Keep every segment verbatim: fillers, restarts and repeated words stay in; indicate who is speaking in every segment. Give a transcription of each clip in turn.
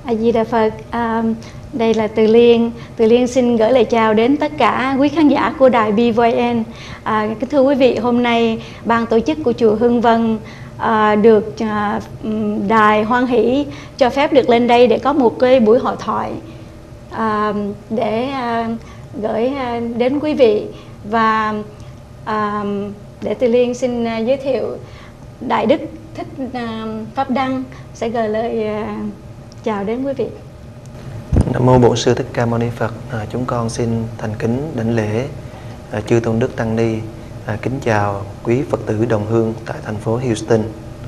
Speaker 1: A Di Đà Phật. À, đây là Từ Liên. Từ Liên xin gửi lời chào đến tất cả quý khán giả của đài bê vê en. À, kính thưa quý vị, hôm nay ban tổ chức của chùa Hương Vân à, được à, đài hoan hỷ cho phép được lên đây để có một cái buổi hội thoại à, để à, gửi à, đến quý vị. Và à, để Từ Liên xin à, giới thiệu Đại Đức Thích à, Pháp Đăng sẽ gửi lời à, chào đến quý vị.
Speaker 2: Nam mô Bổn Sư Thích Ca Mâu Ni Phật. À, chúng con xin thành kính đảnh lễ à, chư tôn đức tăng ni. À, kính chào quý Phật tử đồng hương tại thành phố Houston.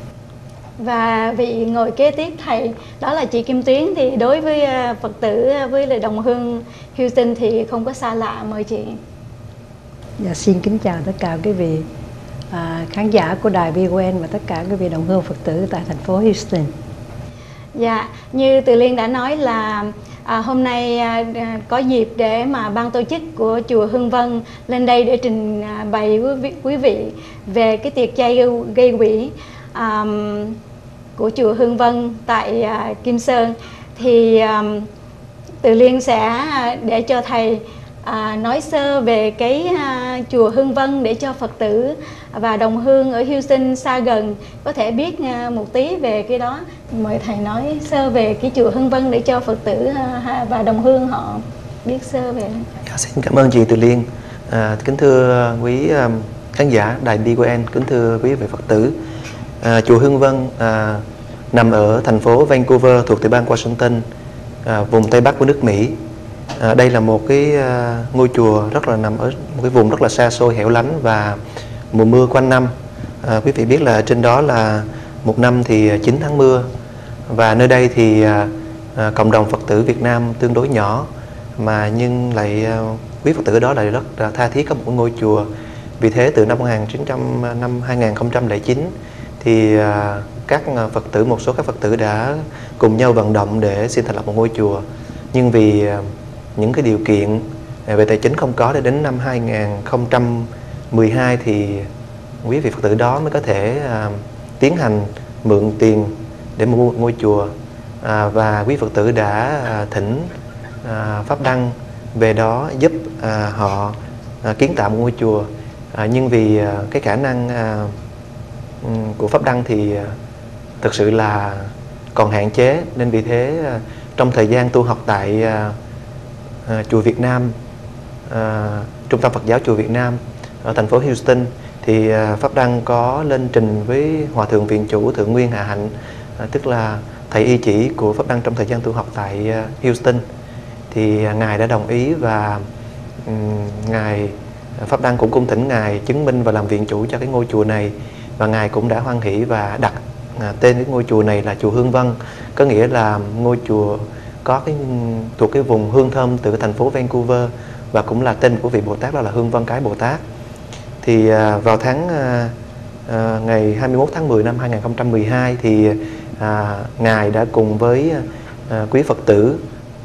Speaker 1: Và vị ngồi kế tiếp thầy đó là chị Kim Tuyến, thì đối với Phật tử với lại đồng hương Houston thì không có xa lạ, mời chị.
Speaker 3: Dạ, xin kính chào tất cả quý vị à, khán giả của đài bê vê en và tất cả quý vị đồng hương Phật tử tại thành phố Houston.
Speaker 1: Dạ, như Từ Liên đã nói là à, hôm nay à, có dịp để mà ban tổ chức của chùa Hương Vân lên đây để trình à, bày quý vị, quý vị về cái tiệc chay gây, gây quỹ à, của chùa Hương Vân tại à, Kim Sơn. Thì à, Từ Liên sẽ để cho thầy à, nói sơ về cái à, chùa Hương Vân để cho Phật tử và đồng hương ở Houston xa gần có thể biết à, một tí về cái đó. Mời thầy nói sơ về cái chùa Hương Vân để cho Phật tử à, và đồng hương họ biết sơ về.
Speaker 2: Dạ, xin cảm ơn chị Từ Liên. À, kính thưa quý um, khán giả đài bê vê en, kính thưa quý vị Phật tử. À, chùa Hương Vân à, nằm ở thành phố Vancouver thuộc tiểu bang Washington, à, vùng Tây Bắc của nước Mỹ. À, đây là một cái à, ngôi chùa rất là nằm ở một cái vùng rất là xa xôi hẻo lánh và mùa mưa quanh năm. À, quý vị biết là trên đó là một năm thì chín tháng mưa, và nơi đây thì à, à, cộng đồng Phật tử Việt Nam tương đối nhỏ, mà nhưng lại à, quý Phật tử đó lại rất là tha thiết có một ngôi chùa. Vì thế từ năm hai nghìn không trăm lẻ chín thì à, các Phật tử một số các Phật tử đã cùng nhau vận động để xin thành lập một ngôi chùa. Nhưng vì à, những cái điều kiện về tài chính không có, để đến năm hai nghìn không trăm mười hai thì quý vị Phật tử đó mới có thể à, tiến hành mượn tiền để mua ngôi chùa. À, và quý Phật tử đã à, thỉnh à, Pháp Đăng về đó giúp à, họ à, kiến tạo một ngôi chùa. À, nhưng vì à, cái khả năng à, của Pháp Đăng thì à, thực sự là còn hạn chế, nên vì thế à, trong thời gian tu học tại à, à, chùa Việt Nam, à, Trung tâm Phật giáo chùa Việt Nam ở thành phố Houston, thì à, Pháp Đăng có lên trình với Hòa thượng Viện Chủ Thượng Nguyên Hạ Hạnh, à, tức là thầy y chỉ của Pháp Đăng trong thời gian tu học tại à, Houston. Thì à, ngài đã đồng ý, và um, ngài Pháp Đăng cũng cung thỉnh ngài chứng minh và làm viện chủ cho cái ngôi chùa này, và ngài cũng đã hoan hỷ và đặt à, tên cái ngôi chùa này là chùa Hương Vân, có nghĩa là ngôi chùa có cái thuộc cái vùng hương thơm từ thành phố Vancouver, và cũng là tên của vị Bồ Tát đó là Hương Vân Cái Bồ Tát. Thì à, vào tháng à, à, ngày hai mươi mốt tháng mười năm hai nghìn không trăm mười hai thì à, ngài đã cùng với à, quý Phật tử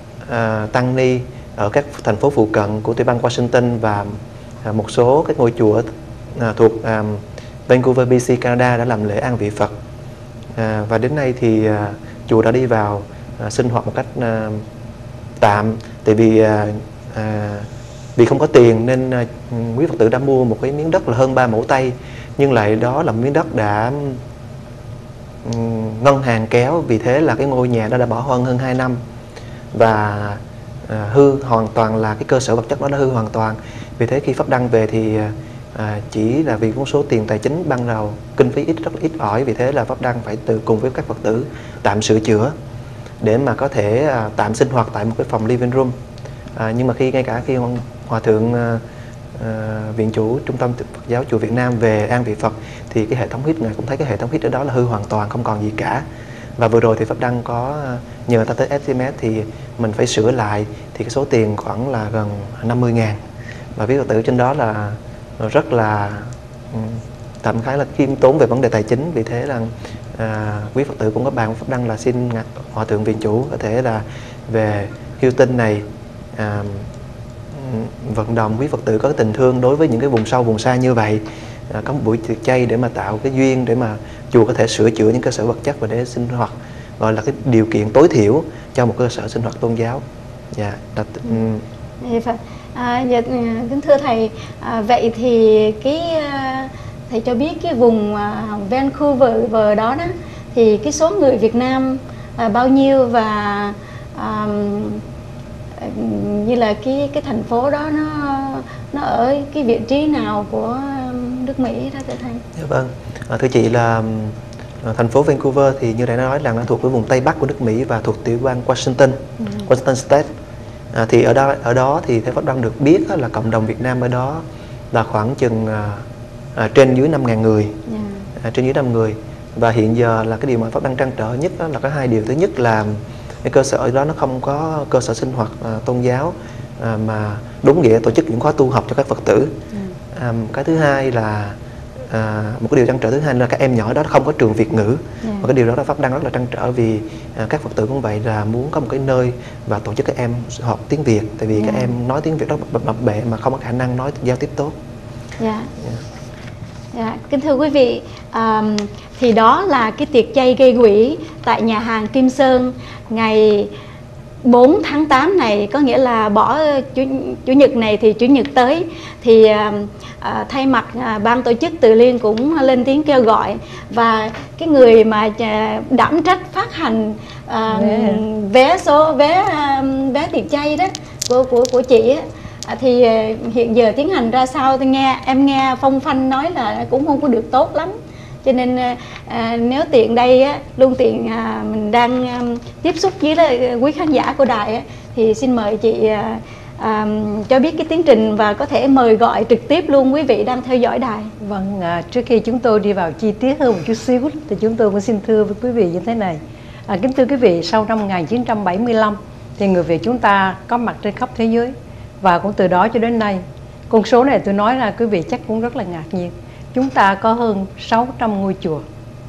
Speaker 2: à, tăng ni ở các thành phố phụ cận của tiểu bang Washington và à, một số các ngôi chùa à, thuộc à, Vancouver, bê xê, Canada đã làm lễ an vị Phật. À, và đến nay thì à, chùa đã đi vào à, sinh hoạt một cách à, tạm, tại vì à, à, vì không có tiền nên à, quý Phật tử đã mua một cái miếng đất là hơn ba mẫu Tây, nhưng lại đó là miếng đất đã um, ngân hàng kéo, vì thế là cái ngôi nhà đó đã bỏ hoang hơn hai năm và à, hư hoàn toàn, là cái cơ sở vật chất đó đã hư hoàn toàn. Vì thế khi Pháp Đăng về thì à, chỉ là vì một số tiền tài chính ban đầu, kinh phí ít, rất là ít ỏi, vì thế là Pháp Đăng phải từ cùng với các Phật tử tạm sửa chữa để mà có thể à, tạm sinh hoạt tại một cái phòng living room. À, nhưng mà khi ngay cả khi Hòa thượng à, à, Viện Chủ Trung tâm Phật giáo chùa Việt Nam về an vị Phật thì cái hệ thống hít, ngài cũng thấy cái hệ thống hít ở đó là hư hoàn toàn, không còn gì cả. Và vừa rồi thì Pháp Đăng có nhờ ta tới estimate thì mình phải sửa lại, thì cái số tiền khoảng là gần năm mươi ngàn, và quý Phật tử trên đó là rất là tạm khá là khiêm tốn về vấn đề tài chính. Vì thế là à, quý Phật tử cũng có bàn với Pháp Đăng là xin Hòa thượng Viện Chủ có thể là về Houston này à, vận động quý Phật tử có cái tình thương đối với những cái vùng sâu vùng xa như vậy, à, có một buổi tiệc chay để mà tạo cái duyên để mà chùa có thể sửa chữa những cơ sở vật chất và để sinh hoạt gọi là cái điều kiện tối thiểu cho một cơ sở sinh hoạt tôn giáo. Dạ, đặt, um,
Speaker 1: À, dạ, kính thưa thầy, à, vậy thì cái thầy cho biết cái vùng uh, Vancouver đó đó thì cái số người Việt Nam uh, bao nhiêu, và uh, như là cái cái thành phố đó nó nó ở cái vị trí nào của nước Mỹ đó thưa thầy?
Speaker 2: Dạ vâng, à, thưa chị là à, thành phố Vancouver thì như đã nói là nó thuộc cái vùng Tây Bắc của nước Mỹ và thuộc tiểu bang Washington, ừ. Washington State. À, thì ở đó ở đó thì theo Pháp Đăng được biết là cộng đồng Việt Nam ở đó là khoảng chừng à, à, trên dưới năm ngàn người, yeah. à, trên dưới năm người. Và hiện giờ là cái điều mà Pháp Đăng trăn trở nhất đó là có hai điều. Thứ nhất là cái cơ sở đó nó không có cơ sở sinh hoạt à, tôn giáo à, mà đúng nghĩa tổ chức những khóa tu học cho các Phật tử. Yeah. À, cái thứ hai là à, một cái điều trăn trở thứ hai là các em nhỏ đó không có trường Việt ngữ. Yeah. Và cái điều đó là Pháp Đăng rất là trăn trở, vì à, các Phật tử cũng vậy, là muốn có một cái nơi và tổ chức các em học tiếng Việt, tại vì yeah. các em nói tiếng Việt rất bập bẹ mà không có khả năng nói giao tiếp tốt.
Speaker 1: Dạ. Yeah. Yeah. Dạ, kính thưa quý vị, um, thì đó là cái tiệc chay gây quỹ tại nhà hàng Kim Sơn ngày bốn tháng tám này, có nghĩa là bỏ chủ, chủ nhật này thì chủ nhật tới. Thì uh, uh, thay mặt uh, ban tổ chức, Từ Liên cũng lên tiếng kêu gọi, và cái người mà uh, đảm trách phát hành uh, vé. vé số vé uh, vé tiệc chay đó của của của chị á, thì hiện giờ tiến hành ra sao? Tôi nghe em nghe phong phanh nói là cũng không có được tốt lắm, cho nên à, nếu tiện đây á, luôn tiện à, mình đang à, tiếp xúc với là, quý khán giả của đài á, thì xin mời chị à, à, cho biết cái tiến trình và có thể mời gọi trực tiếp luôn quý vị đang theo dõi đài.
Speaker 3: Vâng, à, trước khi chúng tôi đi vào chi tiết hơn một chút xíu thì chúng tôi cũng xin thưa với quý vị như thế này. À, kính thưa quý vị, sau năm một nghìn chín trăm bảy mươi lăm thì người Việt chúng ta có mặt trên khắp thế giới. Và cũng từ đó cho đến nay, con số này tôi nói là quý vị chắc cũng rất là ngạc nhiên. Chúng ta có hơn sáu trăm ngôi chùa.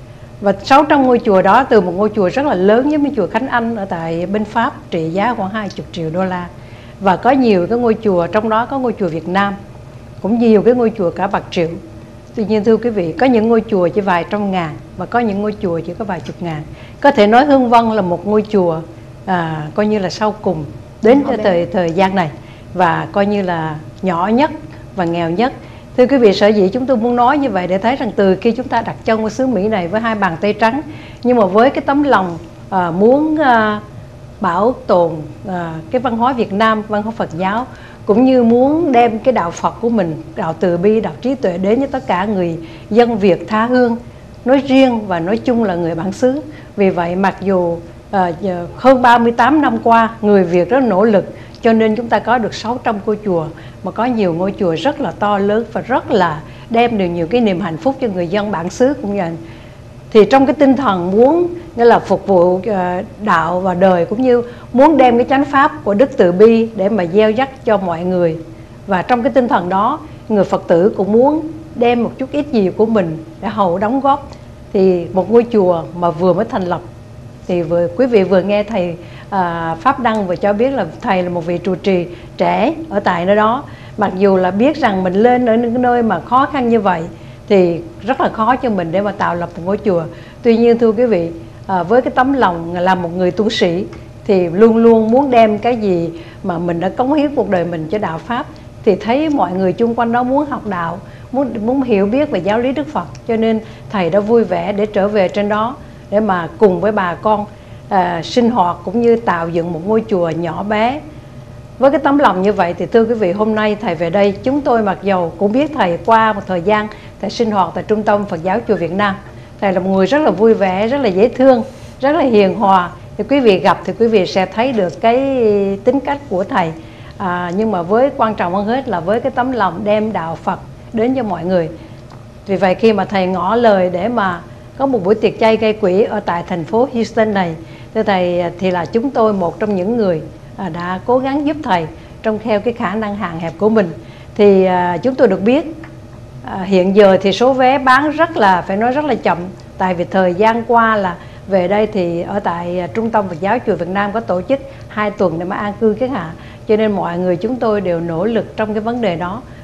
Speaker 3: Và sáu trăm ngôi chùa đó, từ một ngôi chùa rất là lớn giống như chùa Khánh Anh ở tại bên Pháp, trị giá khoảng hai mươi triệu đô la. Và có nhiều cái ngôi chùa, trong đó có ngôi chùa Việt Nam, cũng nhiều cái ngôi chùa cả bạc triệu. Tuy nhiên thưa quý vị, có những ngôi chùa chỉ vài trăm ngàn và có những ngôi chùa chỉ có vài chục ngàn. Có thể nói Hương Vân là một ngôi chùa à, coi như là sau cùng đến cái thời, thời gian này, và coi như là nhỏ nhất và nghèo nhất. Thưa quý vị, sở dĩ chúng tôi muốn nói như vậy để thấy rằng từ khi chúng ta đặt chân vào xứ Mỹ này với hai bàn tay trắng, nhưng mà với cái tấm lòng à, muốn à, bảo tồn à, cái văn hóa Việt Nam, văn hóa Phật giáo, cũng như muốn đem cái đạo Phật của mình, đạo từ bi, đạo trí tuệ đến với tất cả người dân Việt tha hương nói riêng và nói chung là người bản xứ. Vì vậy mặc dù à, hơn ba mươi tám năm qua người Việt rất nỗ lực, cho nên chúng ta có được sáu trăm ngôi chùa, mà có nhiều ngôi chùa rất là to lớn và rất là đem được nhiều cái niềm hạnh phúc cho người dân bản xứ cũng vậy. Thì trong cái tinh thần muốn nghĩa là phục vụ đạo và đời, cũng như muốn đem cái chánh pháp của Đức Từ Bi để mà gieo dắt cho mọi người, và trong cái tinh thần đó người Phật tử cũng muốn đem một chút ít gì của mình để hậu đóng góp. Thì một ngôi chùa mà vừa mới thành lập, thì vừa quý vị vừa nghe thầy à, Pháp Đăng vừa cho biết là thầy là một vị trụ trì trẻ ở tại nơi đó. Mặc dù là biết rằng mình lên ở những nơi mà khó khăn như vậy thì rất là khó cho mình để mà tạo lập một ngôi chùa. Tuy nhiên thưa quý vị, à, với cái tấm lòng là một người tu sĩ thì luôn luôn muốn đem cái gì mà mình đã cống hiến cuộc đời mình cho đạo Pháp, thì thấy mọi người chung quanh đó muốn học đạo, muốn muốn hiểu biết về giáo lý Đức Phật, cho nên thầy đã vui vẻ để trở về trên đó để mà cùng với bà con à, sinh hoạt cũng như tạo dựng một ngôi chùa nhỏ bé. Với cái tấm lòng như vậy thì thưa quý vị, hôm nay thầy về đây, chúng tôi mặc dầu cũng biết thầy qua một thời gian thầy sinh hoạt tại Trung tâm Phật giáo Chùa Việt Nam. Thầy là một người rất là vui vẻ, rất là dễ thương, rất là hiền hòa. Thì quý vị gặp thì quý vị sẽ thấy được cái tính cách của thầy. À, nhưng mà với quan trọng hơn hết là với cái tấm lòng đem đạo Phật đến cho mọi người. Vì vậy khi mà thầy ngỏ lời để mà có một buổi tiệc chay gây quỹ ở tại thành phố Houston này, thưa thầy, thì là chúng tôi một trong những người à, đã cố gắng giúp thầy trong theo cái khả năng hạn hẹp của mình. Thì à, chúng tôi được biết à, hiện giờ thì số vé bán rất là, phải nói rất là chậm. Tại vì thời gian qua là về đây thì ở tại à, Trung tâm Phật giáo Chùa Việt Nam có tổ chức hai tuần để mà an cư các hạ, cho nên mọi người chúng tôi đều nỗ lực trong cái vấn đề đó.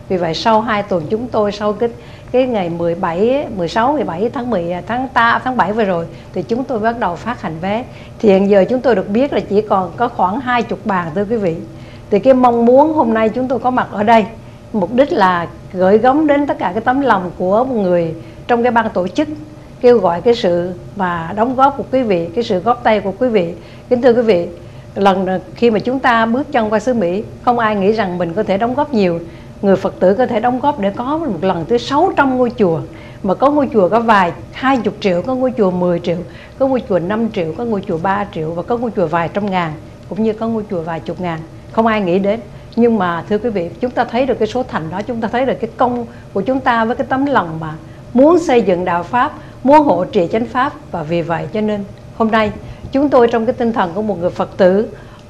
Speaker 3: Vì vậy sau hai tuần chúng tôi sau cái cái ngày mười bảy, mười sáu, mười bảy tháng mười tháng ta tháng bảy vừa rồi thì chúng tôi bắt đầu phát hành vé. Thì hiện giờ chúng tôi được biết là chỉ còn có khoảng hai chục bàn thưa quý vị. Thì cái mong muốn hôm nay chúng tôi có mặt ở đây mục đích là gửi gắm đến tất cả cái tấm lòng của một người trong cái ban tổ chức, kêu gọi cái sự mà đóng góp của quý vị, cái sự góp tay của quý vị. Kính thưa quý vị, lần khi mà chúng ta bước chân qua xứ Mỹ, không ai nghĩ rằng mình có thể đóng góp nhiều. Người Phật tử có thể đóng góp để có một lần tới sáu trăm ngôi chùa, mà có ngôi chùa có vài hai chục triệu, có ngôi chùa mười triệu, có ngôi chùa năm triệu, có ngôi chùa ba triệu, và có ngôi chùa vài trăm ngàn, cũng như có ngôi chùa vài chục ngàn. Không ai nghĩ đến. Nhưng mà thưa quý vị, chúng ta thấy được cái số thành đó, chúng ta thấy được cái công của chúng ta với cái tấm lòng mà muốn xây dựng đạo Pháp, muốn hộ trì chánh Pháp. Và vì vậy cho nên hôm nay chúng tôi trong cái tinh thần của một người Phật tử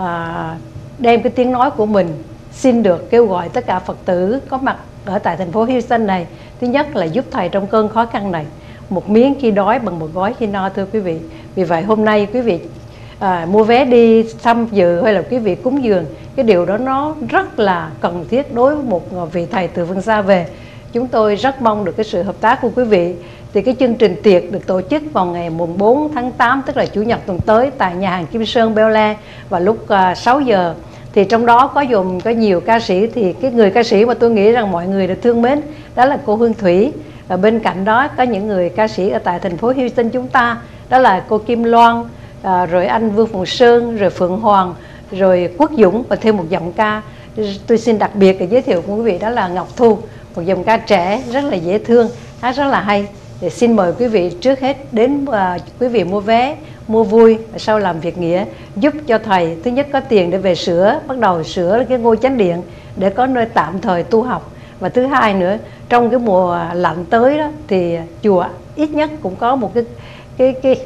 Speaker 3: à, đem cái tiếng nói của mình xin được kêu gọi tất cả Phật tử có mặt ở tại thành phố Houston này. Thứ nhất là giúp Thầy trong cơn khó khăn này, một miếng khi đói bằng một gói khi no, thưa quý vị. Vì vậy hôm nay quý vị à, mua vé đi tham dự hay là quý vị cúng dường, cái điều đó nó rất là cần thiết đối với một vị Thầy từ phương xa về. Chúng tôi rất mong được cái sự hợp tác của quý vị. Thì cái chương trình tiệc được tổ chức vào ngày mùng bốn tháng tám, tức là Chủ nhật tuần tới, tại nhà hàng Kim Sơn Bel Air vào lúc uh, sáu giờ. Thì trong đó có dùng có nhiều ca sĩ. Thì cái người ca sĩ mà tôi nghĩ rằng mọi người được thương mến đó là cô Hương Thủy. Và bên cạnh đó có những người ca sĩ ở tại thành phố Houston chúng ta, đó là cô Kim Loan, uh, rồi anh Vương Phùng Sơn, rồi Phượng Hoàng, rồi Quốc Dũng, và thêm một giọng ca tôi xin đặc biệt để giới thiệu với quý vị, đó là Ngọc Thu, một giọng ca trẻ rất là dễ thương, hát rất là hay. Thì xin mời quý vị trước hết đến uh, quý vị mua vé, mua vui, sau làm việc nghĩa, giúp cho Thầy thứ nhất có tiền để về sửa, bắt đầu sửa cái ngôi chánh điện để có nơi tạm thời tu học. Và thứ hai nữa, trong cái mùa lạnh tới đó thì chùa ít nhất cũng có một cái cái cái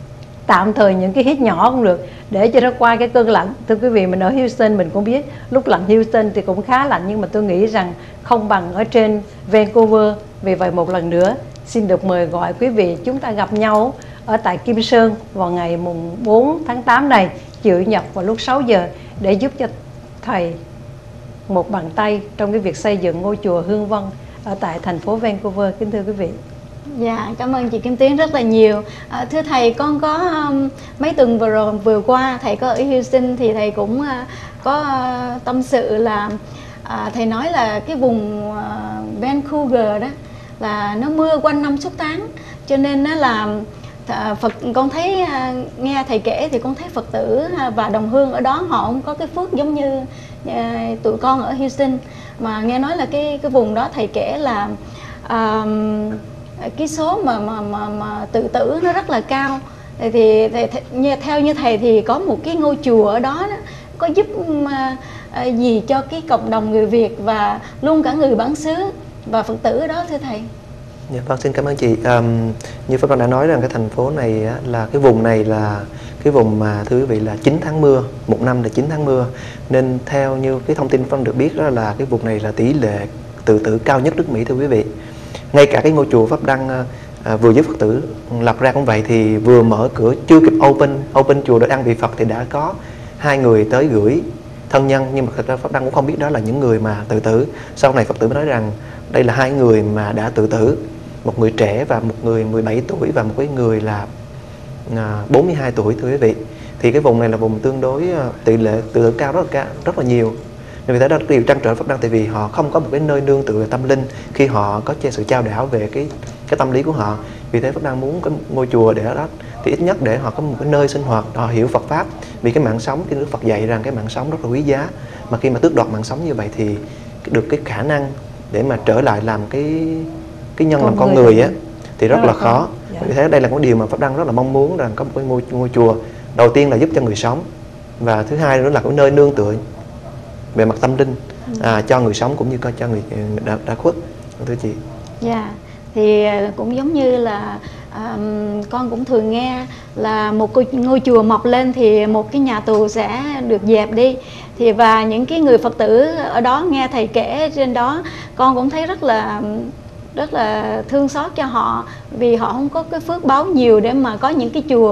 Speaker 3: tạm thời những cái hít nhỏ cũng được để cho nó qua cái cơn lạnh. Thưa quý vị, mình ở Houston mình cũng biết lúc lạnh Houston thì cũng khá lạnh, nhưng mà tôi nghĩ rằng không bằng ở trên Vancouver. Vì vậy một lần nữa xin được mời gọi quý vị chúng ta gặp nhau ở tại Kim Sơn vào ngày mùng bốn tháng tám này, chiều Nhật vào lúc sáu giờ, để giúp cho Thầy một bàn tay trong cái việc xây dựng ngôi chùa Hương Vân ở tại thành phố Vancouver. Kính thưa quý vị.
Speaker 1: Dạ, cảm ơn chị Kim Tiến rất là nhiều. À, thưa Thầy, con có um, mấy tuần vừa rồi vừa qua Thầy có ở Houston thì Thầy cũng uh, có uh, tâm sự là uh, Thầy nói là cái vùng uh, Vancouver đó là nó mưa quanh năm suốt tháng, cho nên nó là Phật, con thấy nghe Thầy kể thì con thấy Phật tử và đồng hương ở đó họ không có cái phước giống như tụi con ở Houston. Mà nghe nói là cái cái vùng đó Thầy kể là uh, cái số mà mà mà, mà tự tử nó rất là cao. Thì, thì, thì theo như Thầy thì có một cái ngôi chùa ở đó, đó có giúp uh, gì cho cái cộng đồng người Việt và luôn cả người bản xứ và Phật tử ở đó, thưa Thầy?
Speaker 2: Dạ, vâng, xin cảm ơn chị. Um, như Pháp Đăng đã nói rằng cái thành phố này á, là cái vùng này là cái vùng mà thưa quý vị là chín tháng mưa, một năm là chín tháng mưa. Nên theo như cái thông tin Pháp Đăng được biết đó là cái vùng này là tỷ lệ tự tử cao nhất nước Mỹ, thưa quý vị. Ngay cả cái ngôi chùa Pháp Đăng à, vừa giúp Phật tử lập ra cũng vậy, thì vừa mở cửa chưa kịp open open chùa để ăn vị Phật thì đã có hai người tới gửi thân nhân, nhưng mà thật ra Pháp Đăng cũng không biết đó là những người mà tự tử. Sau này Phật tử mới nói rằng đây là hai người mà đã tự tử, một người trẻ và một người mười bảy tuổi và một cái người là à, bốn mươi hai tuổi, thưa quý vị. Thì cái vùng này là vùng tương đối tỷ lệ tự tử cao rất là cao, rất là nhiều. Vì thế đó là điều trăn trở Pháp Đăng, tại vì họ không có một cái nơi nương tựa tâm linh khi họ có sự trao đảo về cái cái tâm lý của họ. Vì thế Pháp Đăng muốn cái ngôi chùa để ở đó thì ít nhất để họ có một cái nơi sinh hoạt, họ hiểu Phật pháp. Vì cái mạng sống, cái Đức Phật dạy rằng cái mạng sống rất là quý giá, mà khi mà tước đoạt mạng sống như vậy thì được cái khả năng để mà trở lại làm cái cái nhân con làm con người, người á thì rất, rất là khó. Dạ. Vì thế đây là một điều mà Pháp Đăng rất là mong muốn, rằng có một cái ngôi, ngôi chùa đầu tiên là giúp cho người sống, và thứ hai nữa là cái nơi nương tựa về mặt tâm linh à, cho người sống cũng như cho người đã, đã khuất, thưa chị.
Speaker 1: Dạ, thì cũng giống như là um, con cũng thường nghe là một ngôi chùa mọc lên thì một cái nhà tù sẽ được dẹp đi. Thì và những cái người Phật tử ở đó nghe Thầy kể trên đó, con cũng thấy rất là rất là thương xót cho họ, vì họ không có cái phước báo nhiều để mà có những cái chùa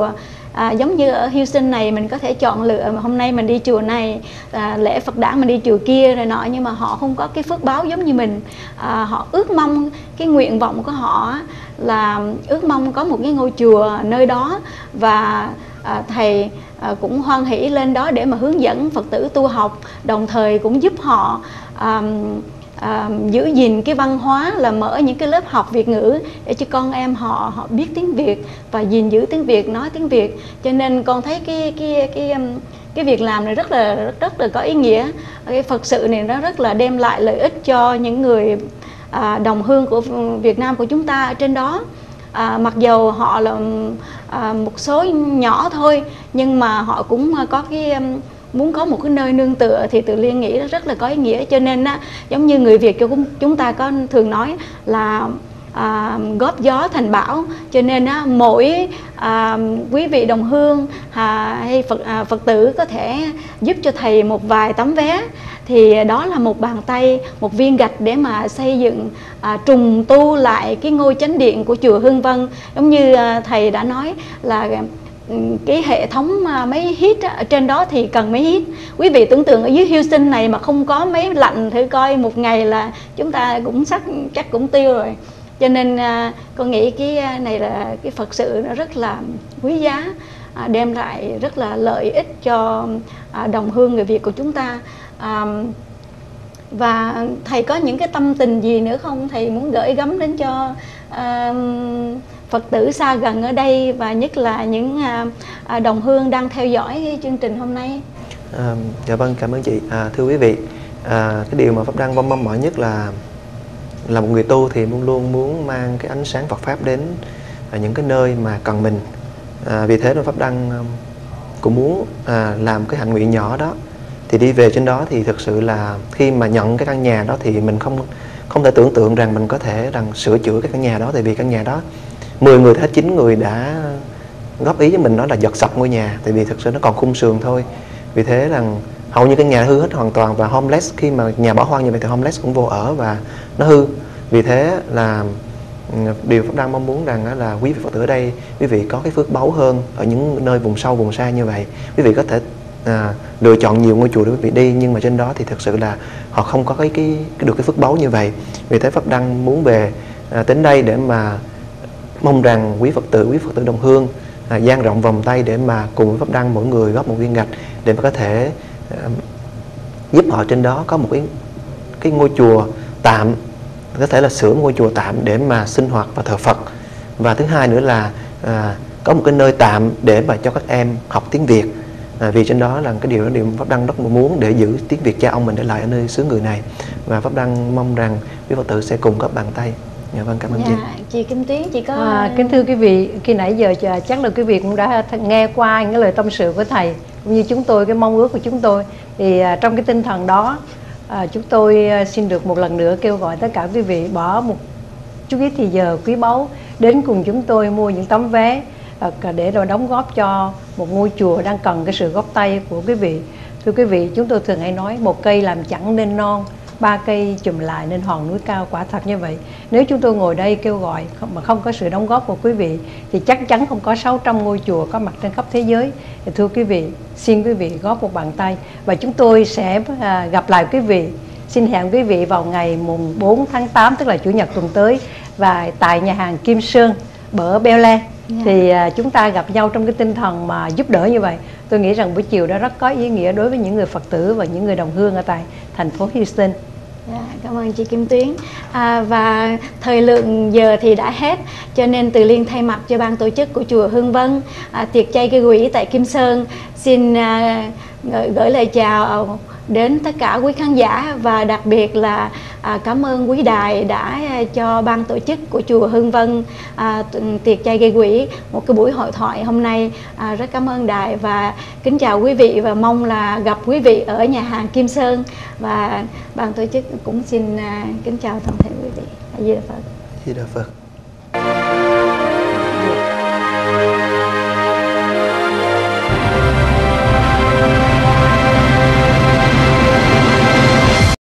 Speaker 1: À, giống như ở Houston này mình có thể chọn lựa, hôm nay mình đi chùa này, à, lễ Phật đản mình đi chùa kia rồi nọ, nhưng mà họ không có cái phước báo giống như mình. À, họ ước mong, cái nguyện vọng của họ là ước mong có một cái ngôi chùa nơi đó, và à, thầy à, cũng hoan hỷ lên đó để mà hướng dẫn Phật tử tu học, đồng thời cũng giúp họ à, À, giữ gìn cái văn hóa, là mở những cái lớp học Việt ngữ để cho con em họ họ biết tiếng Việt và gìn giữ tiếng Việt, nói tiếng Việt. Cho nên con thấy cái cái cái cái, cái việc làm này rất là rất, rất là có ý nghĩa. Cái Phật sự này nó rất là đem lại lợi ích cho những người à, đồng hương của Việt Nam của chúng ta ở trên đó. À, mặc dầu họ là à, một số nhỏ thôi, nhưng mà họ cũng có cái muốn có một cái nơi nương tựa, thì Từ Liên nghĩ rất là có ý nghĩa. Cho nên á, giống như người Việt chúng ta có thường nói là à, góp gió thành bão. Cho nên á, mỗi à, quý vị đồng hương à, hay Phật, à, Phật tử có thể giúp cho thầy một vài tấm vé, thì đó là một bàn tay, một viên gạch để mà xây dựng, à, trùng tu lại cái ngôi chánh điện của chùa Hương Vân. Giống như à, thầy đã nói là cái hệ thống máy hít ở trên đó thì cần máy hít. Quý vị tưởng tượng ở dưới Houston này mà không có máy lạnh thử coi, một ngày là chúng ta cũng sắc chắc cũng tiêu rồi. Cho nên à, con nghĩ cái này là cái Phật sự nó rất là quý giá, à, đem lại rất là lợi ích cho à, đồng hương người Việt của chúng ta. À, và thầy có những cái tâm tình gì nữa không? Thầy muốn gửi gắm đến cho à, Phật tử xa gần ở đây, và nhất là những à, đồng hương đang theo dõi cái chương trình hôm nay.
Speaker 2: À, dạ vâng, cảm ơn chị. À, thưa quý vị, à, cái điều mà Pháp Đăng mong mỏi nhất là là một người tu thì luôn luôn muốn mang cái ánh sáng Phật Pháp đến à, những cái nơi mà cần mình. À, vì thế mà Pháp Đăng cũng muốn à, làm cái hạnh nguyện nhỏ đó. Thì đi về trên đó thì thực sự là khi mà nhận cái căn nhà đó thì mình không không thể tưởng tượng rằng mình có thể rằng sửa chữa cái căn nhà đó, tại vì căn nhà đó mười người hết chín người đã góp ý với mình nói là giật sập ngôi nhà, tại vì thực sự nó còn khung sườn thôi. Vì thế rằng hầu như căn nhà hư hết hoàn toàn, và homeless, khi mà nhà bỏ hoang như vậy thì homeless cũng vô ở và nó hư. Vì thế là điều Pháp Đăng mong muốn rằng là quý vị Phật tử ở đây, quý vị có cái phước báu hơn ở những nơi vùng sâu vùng xa như vậy. Quý vị có thể à, lựa chọn nhiều ngôi chùa để quý vị đi, nhưng mà trên đó thì thực sự là họ không có cái, cái, cái được cái phước báu như vậy. Vì thế Pháp Đăng muốn về à, đến đây để mà mong rằng quý Phật tử, quý Phật tử đồng hương à, dang rộng vòng tay để mà cùng với Pháp Đăng mỗi người góp một viên gạch để mà có thể à, giúp họ trên đó có một cái cái ngôi chùa tạm, có thể là sửa một ngôi chùa tạm để mà sinh hoạt và thờ Phật. Và thứ hai nữa là à, có một cái nơi tạm để mà cho các em học tiếng Việt. À, vì trên đó là cái điều đó điều Pháp Đăng rất muốn để giữ tiếng Việt cha ông mình để lại ở nơi xứ người này. Và Pháp Đăng mong rằng quý Phật tử sẽ cùng góp bàn tay. Dạ vâng, cảm ơn
Speaker 1: dạ,
Speaker 2: chị.
Speaker 1: Chị Kim Tuyến, chị có
Speaker 3: à, kính thưa quý vị, khi nãy giờ chắc là quý vị cũng đã nghe qua những lời tâm sự của thầy cũng như chúng tôi, cái mong ước của chúng tôi. Thì à, trong cái tinh thần đó, à, chúng tôi xin được một lần nữa kêu gọi tất cả quý vị bỏ một chút ít thì giờ quý báu đến cùng chúng tôi mua những tấm vé à, để rồi đóng góp cho một ngôi chùa đang cần cái sự góp tay của quý vị. Thưa quý vị, chúng tôi thường hay nói một cây làm chẳng nên non, ba cây chùm lại nên hòn núi cao. Quả thật như vậy. Nếu chúng tôi ngồi đây kêu gọi mà không có sự đóng góp của quý vị thì chắc chắn không có sáu trăm ngôi chùa có mặt trên khắp thế giới. Thì thưa quý vị, xin quý vị góp một bàn tay và chúng tôi sẽ à, gặp lại quý vị. Xin hẹn quý vị vào ngày mùng bốn tháng tám, tức là Chủ nhật tuần tới, và tại nhà hàng Kim Sơn, bờ Bel Air. Yeah. Thì à, chúng ta gặp nhau trong cái tinh thần mà giúp đỡ như vậy. Tôi nghĩ rằng buổi chiều đó rất có ý nghĩa đối với những người Phật tử và những người đồng hương ở tại thành phố Houston.
Speaker 1: Dạ, cảm ơn chị Kim Tuyến. À, và thời lượng giờ thì đã hết, cho nên Từ Liên thay mặt cho ban tổ chức của chùa Hương Vân, à, tiệc chay gây quỹ tại Kim Sơn xin à, gửi, gửi lời chào đến tất cả quý khán giả, và đặc biệt là à, cảm ơn quý đài đã cho ban tổ chức của chùa Hương Vân à, tiệc chay gây quỹ một cái buổi hội thoại hôm nay. À, rất cảm ơn đài và kính chào quý vị, và mong là gặp quý vị ở nhà hàng Kim Sơn. Và ban tổ chức cũng xin à, kính chào toàn thể quý vị. A Di Đà Phật.
Speaker 2: A Di Đà Phật.